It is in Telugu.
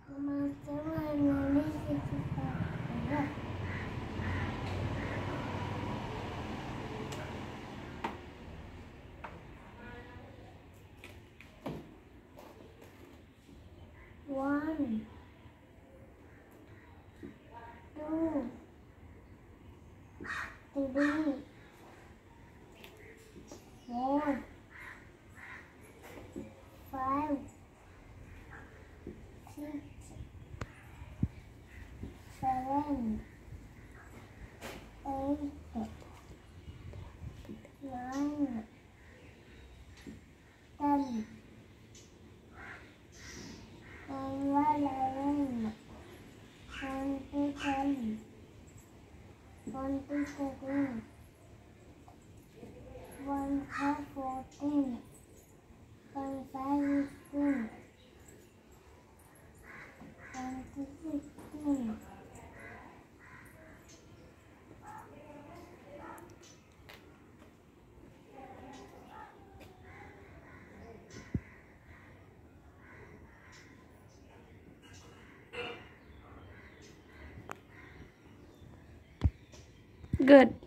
One, two, three, 4, 5, 6, 7, 8, 9, 10, 11, 12, 13, 14, 15, 16. Good.